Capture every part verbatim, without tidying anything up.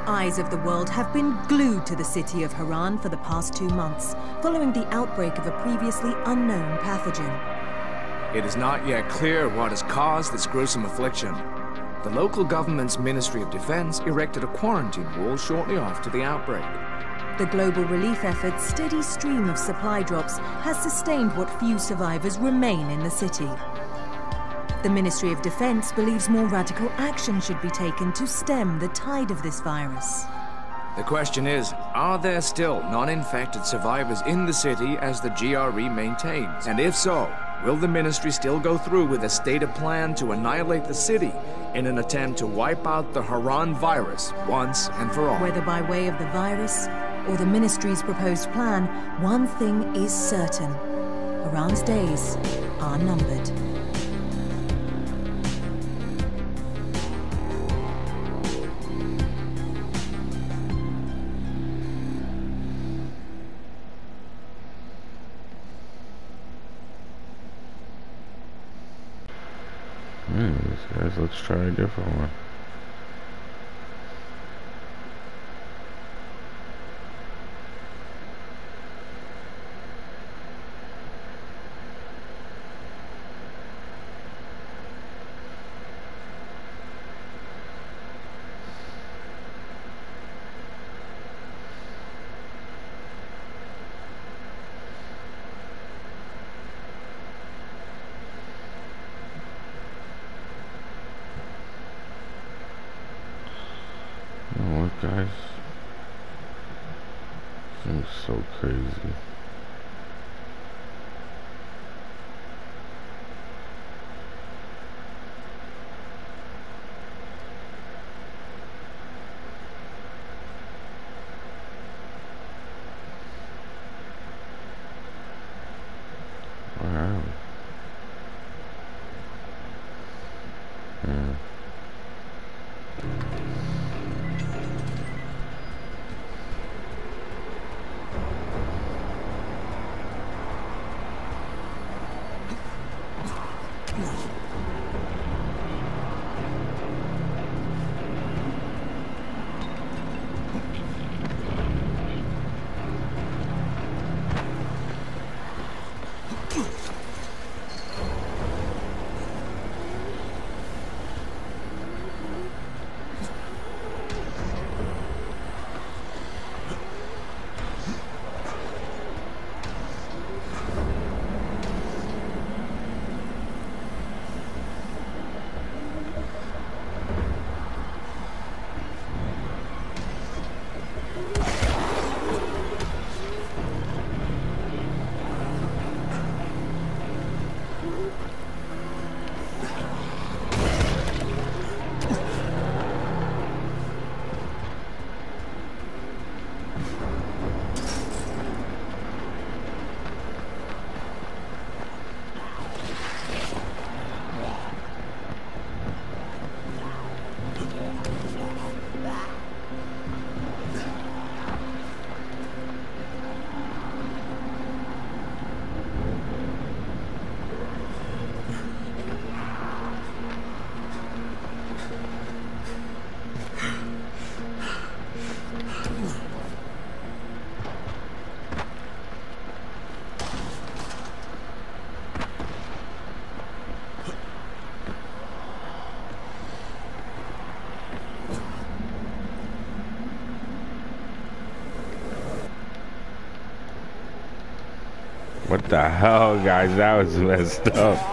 eyes of the world have been glued to the city of Harran for the past two months, following the outbreak of a previously unknown pathogen. It is not yet clear what has caused this gruesome affliction. The local government's Ministry of Defense erected a quarantine wall shortly after the outbreak. The global relief effort's steady stream of supply drops has sustained what few survivors remain in the city. The Ministry of Defense believes more radical action should be taken to stem the tide of this virus. The question is, are there still non-infected survivors in the city as the G R E maintains? And if so, will the Ministry still go through with a stated plan to annihilate the city in an attempt to wipe out the Harran virus once and for all? Whether by way of the virus or the Ministry's proposed plan, one thing is certain. Harran's days are numbered. Hmm, guys, let's try a different one. Guys, seems so crazy. Wow. Yeah. What the hell, guys? That was messed up.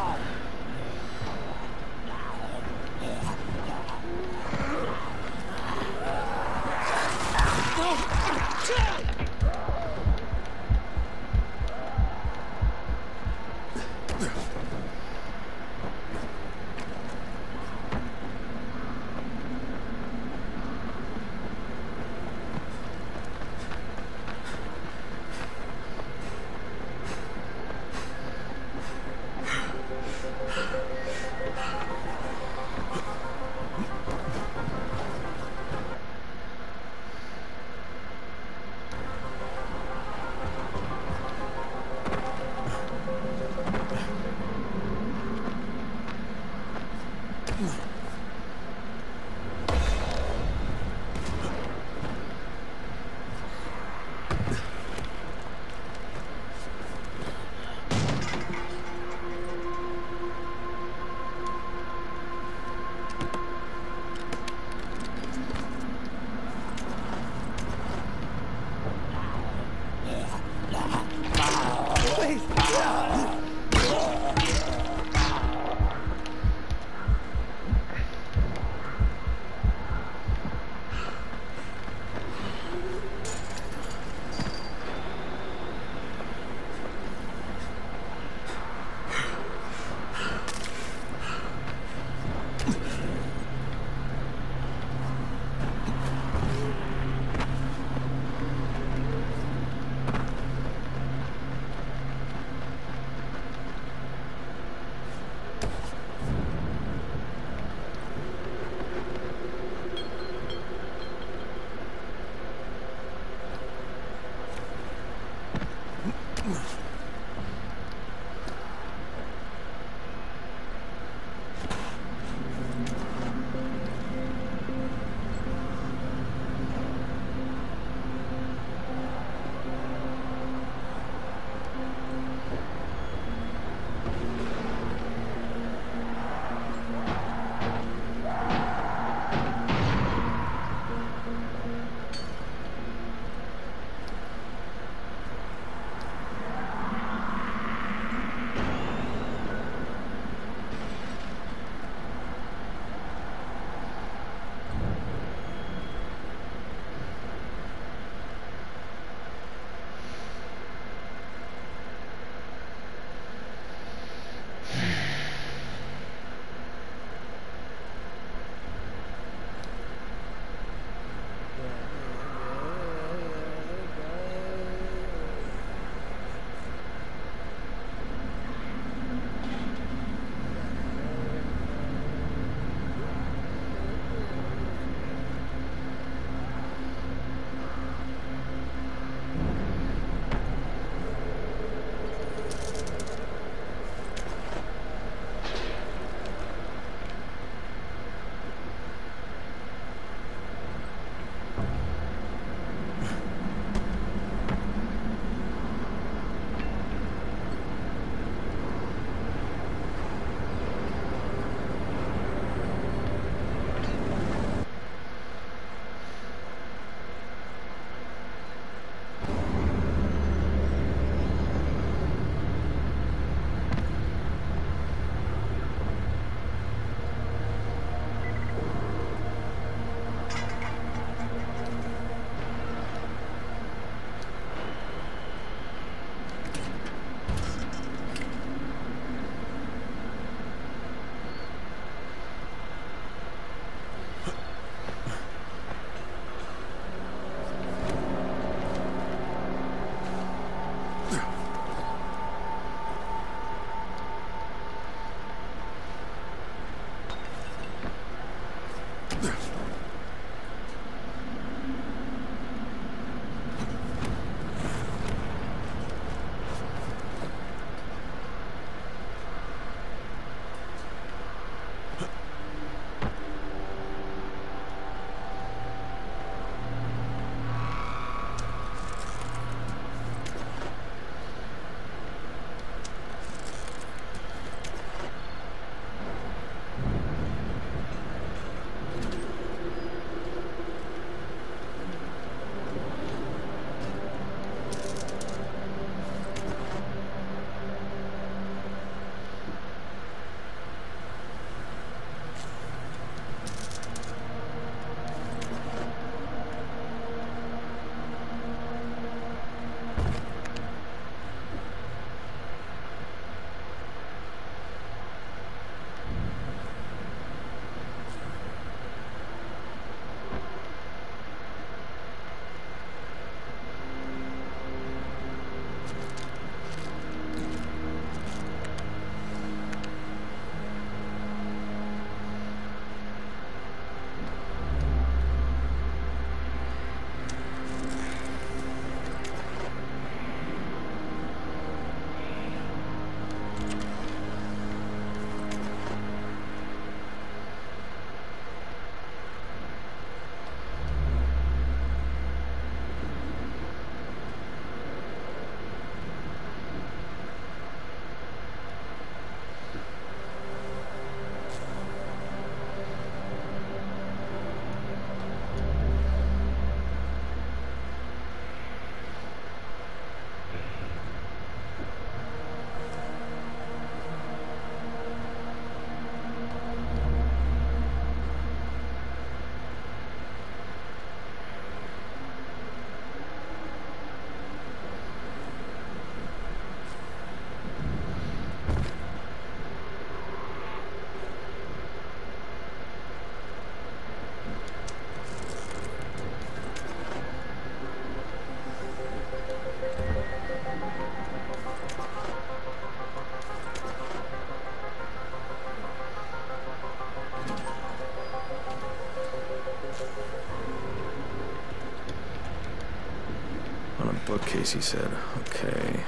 On a bookcase, he said. Okay.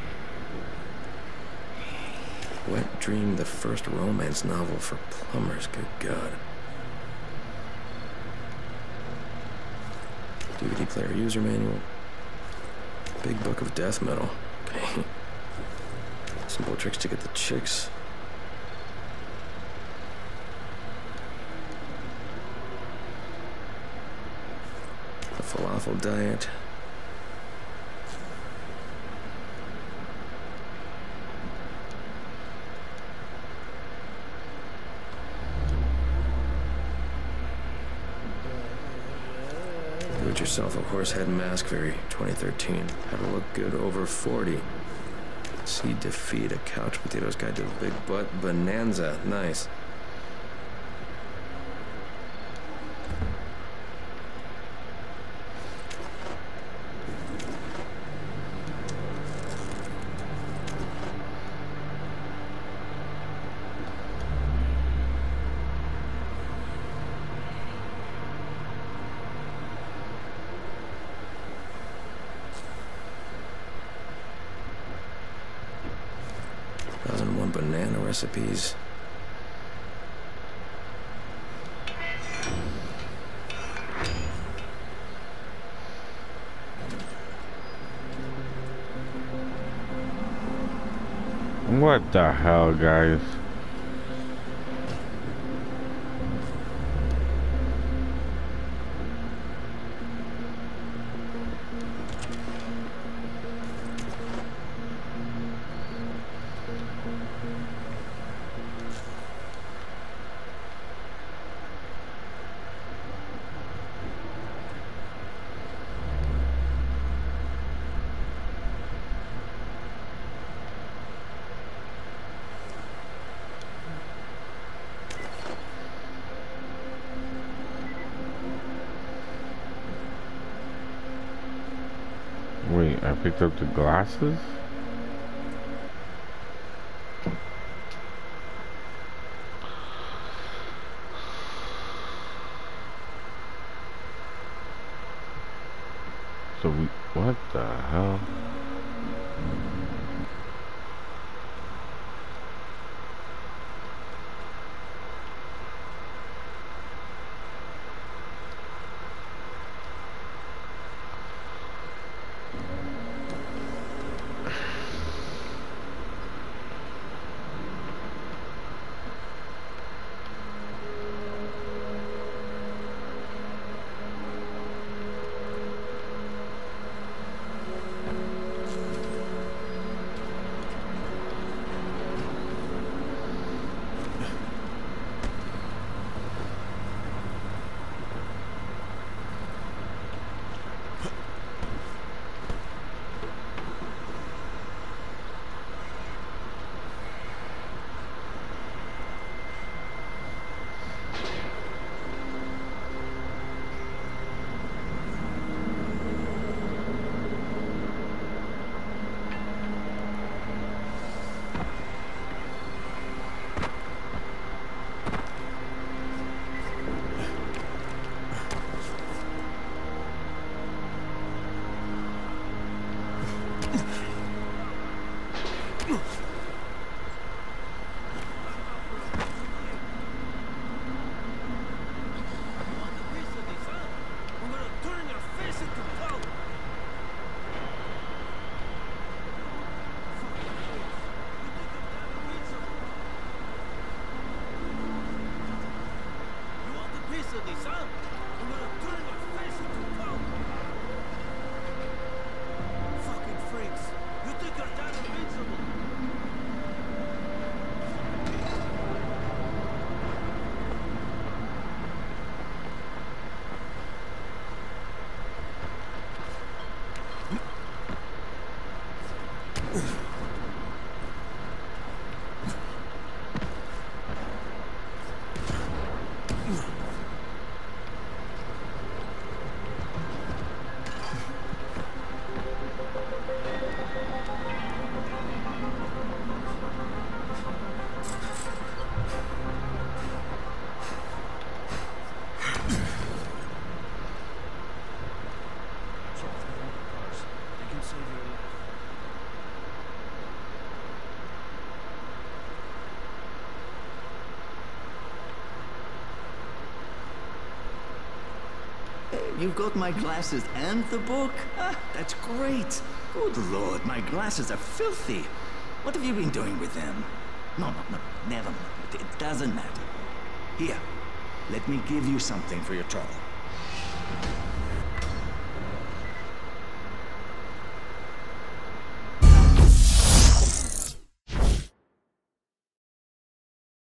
Wet Dream, the first romance novel for plumbers. Good God. D V D player user manual. Big book of death metal. Okay. Simple tricks to get the chicks. The falafel diet. Yourself a horsehead mask, very twenty thirteen. How to look good over forty. See defeat, a couch potatoes guide to the big butt bonanza. Nice. Banana recipes. What the hell, guys? Wait, I picked up the glasses? So we, what the hell? You've got my glasses and the book? Ah, that's great. Good lord, my glasses are filthy. What have you been doing with them? No, no, no, never mind. It doesn't matter. Here, let me give you something for your trouble.